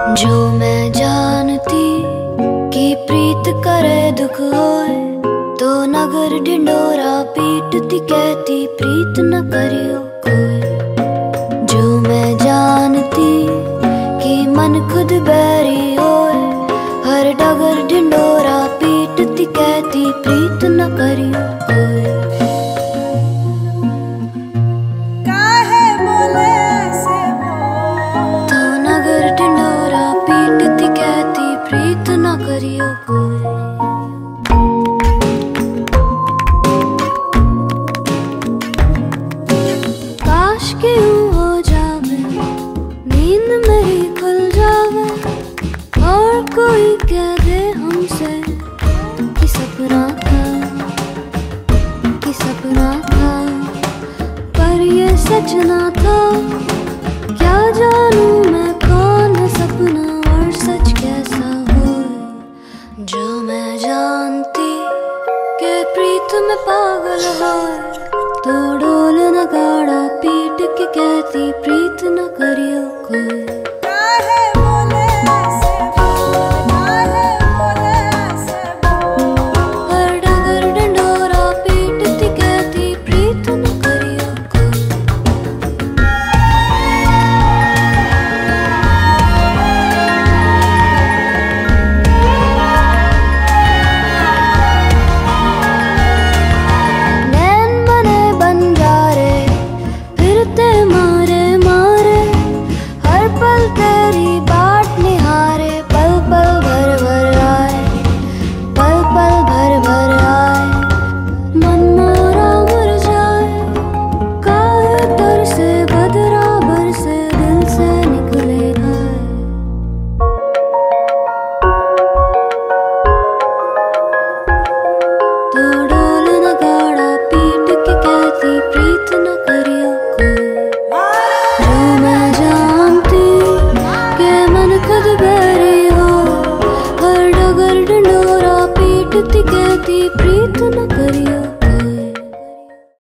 जो मैं जानती कि प्रीत करे दुख होए, तो नगर ढिंडोरा पीटती कहती प्रीत न करियो कोई। जो मैं जानती कि मन खुद बैरी होए, हर डगर ढिंडोरा पीटती कहती प्रीत न करियो कोई। तो नगर ढिंडोरा पीटती कहती प्रीत न करियो कोई।